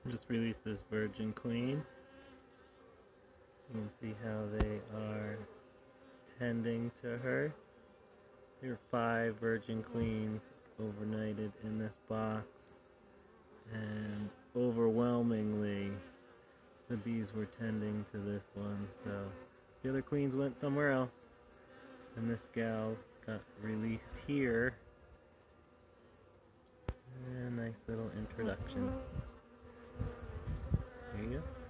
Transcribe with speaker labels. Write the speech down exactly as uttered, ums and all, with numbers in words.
Speaker 1: Just released this virgin queen. You can see how they are tending to her. There are five virgin queens overnighted in this box, and overwhelmingly the bees were tending to this one, so the other queens went somewhere else, and this gal got released here. And a nice little introduction. There you go.